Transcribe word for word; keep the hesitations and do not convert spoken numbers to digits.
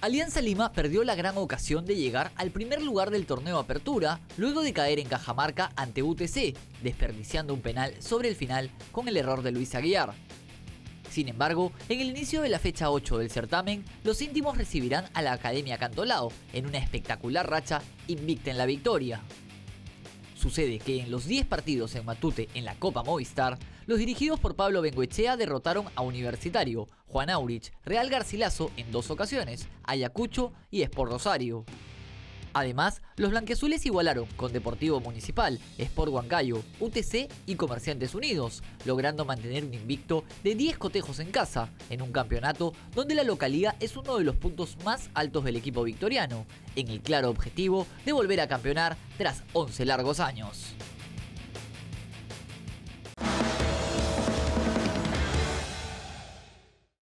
Alianza Lima perdió la gran ocasión de llegar al primer lugar del torneo Apertura luego de caer en Cajamarca ante U T C, desperdiciando un penal sobre el final con el error de Luis Aguiar. Sin embargo, en el inicio de la fecha ocho del certamen, los íntimos recibirán a la Academia Cantolao en una espectacular racha invicta en la victoria. Sucede que en los diez partidos en Matute en la Copa Movistar, los dirigidos por Pablo Bengoechea derrotaron a Universitario, Juan Aurich, Real Garcilaso en dos ocasiones, Ayacucho y Sport Rosario. Además, los blanquiazules igualaron con Deportivo Municipal, Sport Huancayo, U T C y Comerciantes Unidos, logrando mantener un invicto de diez cotejos en casa, en un campeonato donde la localía es uno de los puntos más altos del equipo victoriano, en el claro objetivo de volver a campeonar tras once largos años.